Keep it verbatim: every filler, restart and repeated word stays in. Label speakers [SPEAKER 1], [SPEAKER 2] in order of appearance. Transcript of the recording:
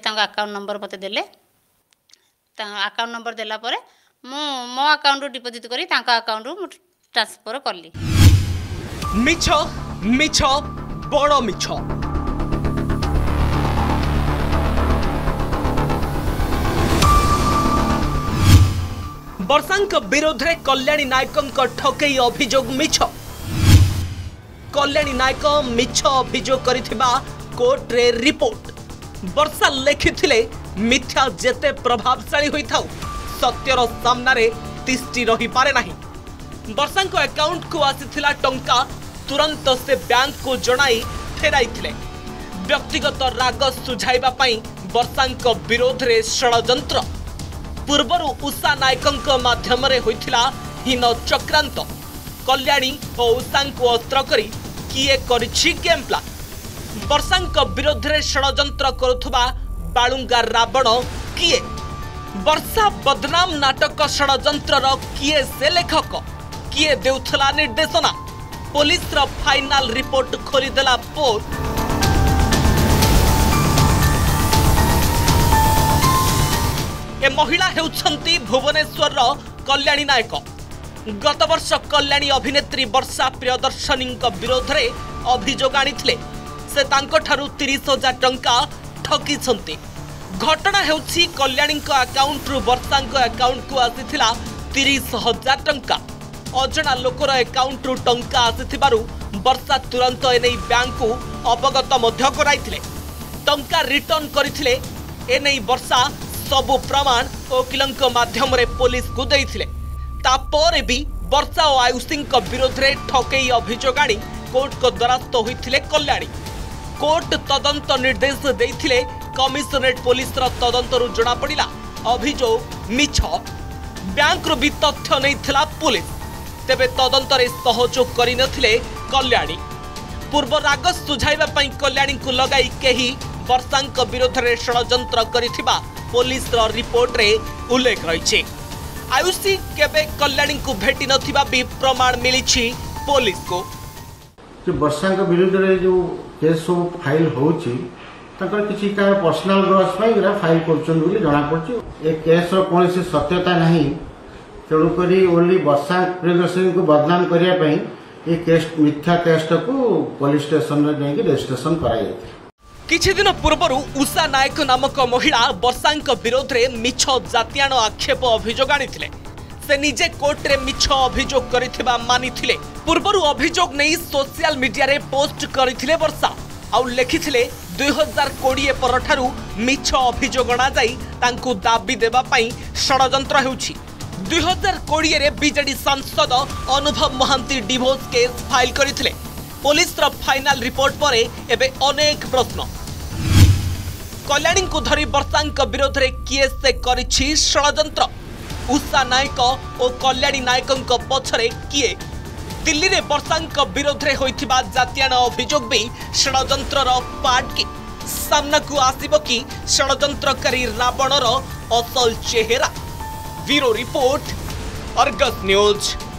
[SPEAKER 1] Account number मते देले account number देला परे मु मो अकाउंट रु डिपॉजिट करी तांका अकाउंट रु ट्रांसफर करली।
[SPEAKER 2] मिछ मिछ बड़ मिछ। वर्षांक विरोध रे कल्याणी नायक ठकई अभियोग मिछ। कल्याणी नायक मिछ अभियोग करिथिबा कोर्ट रे रिपोर्ट। वर्षा लेखिथिले मिथ्या जेते प्रभावशाली होई थाउ सत्यर सामने तिष्टि रही पारे नाही। वर्षांक अकाउंट को आसीथिला टंका तुरंत से बैंक को जणाई फेराइथिले। व्यक्तिगत राग सुझाइबा पई वर्षांक विरोध रे षडयंत्र। पूर्वरु उषा नायकंक माध्यम रे होइथिला हीन चक्रांत। कल्याणी और उषा को अस्त्र करी किए करिछि गेम प्लान। वर्षांक विरोध रे षडयंत्र करुथुबा बाळुंगा रावण किए? वर्षा बदनाम नाटक षडयंत्रर किए से लेखक? किए देउथला निर्देशना? पुलिस रो फाइनल रिपोर्ट खोलिदेला पोस्ट। ए महिला हेउछंती भुवनेश्वर कल्याणी नायक। गत वर्ष कल्याणी अभिनेत्री वर्षा प्रियदर्शनी विरोध रे अभियोग आनिथिले। से तांको ठारू तीस हजार टंका ठकी छंती। घटना हेउछि कल्याणी अकाउंट रु वर्षांक अकाउंट को आसीथिला तीस हजार टंका। अजना लोकर अकाउंट रु टंका आसीथिबारु वर्षा तुरंत एनै बैंक को अवगत मध्य कराइथिले। टंका रिटर्न करिथिले। एनै वर्षा सबु प्रमाण वकीलंक माध्यम रे पुलिस को देइथिले। तापर भी वर्षा और आयुषी विरोध रे ठकई अभियोग आनी कोर्ट को द्वारस्थ होइथिले कल्याणी। कोर्ट तदंत निर्देश देइथिले। कमिशनरेट पुलिस रो तदंत रु जणा पड़िला अभियोग मिछ। बैंक रो भी तथ्य नैथिला पुलिस। तेबे तदंत रे सहयोग करि नथिले कल्याणी। पूर्व राग सुझाइबा पई कल्याणी को लगाई केही वर्षांक विरोध रे षडयंत्र करिथिबा पुलिस रो रिपोर्ट रे उल्लेख रहिछि। आयुषी केबे कल्याणी को भेटी नथिबा भी प्रमाण मिलिछि पुलिस को।
[SPEAKER 3] जो वर्षांक विरुद्ध रे जो केस सब फाइल होछि तकर किछि का पर्सनल ग्रॉस फाइल फाइल करछन बोली जणा पड़छि। ए केस रो कोनोसी सत्यता नहीं। तेणु करी ओनली वर्षा प्रियदर्शनी को बदनाम करिया पई ए केस मिथ्या केस को पुलिस स्टेशन रे जाई रजिस्ट्रेशन कराई।
[SPEAKER 2] किछि दिन पूर्वरु उषा नायक नामक महिला वर्षांक विरोध रे मिछ जातियाण आक्षेप अभियोग आनिथिले। से निजे कोर्ट रे मिछ अभियोग करिथिबा मानिथिले। पूर्वरु अभियोग नै सोशल मीडिया रे पोस्ट करिथिले वर्षा। आउ लेखिथिले दुई हजार कोड़े परठारु मिछ अभियोग अणा जाई तांकु दाबी देबा पई षडयंत्र हेउछि। दुई हजार कोड़े रे बीजेडी सांसद Anubhav Mohanty divorce case file करिथिले। पुलिस रो फाइनल रिपोर्ट परे एबे अनेक प्रश्न। कल्याणी को धरी वर्षांक विरोध रे किए से करिछि षडयंत्र? उषा नायक और कल्याणी नायकंक पछरे किए? दिल्ली रे वर्षांक विरोध रे होइथिबा जातियाण अभियोग भी षडयंत्रर पार्ट की? सामना को आसीबो कि षडयंत्रकारी रावणर असल चेहरा? Bureau report, Argus news.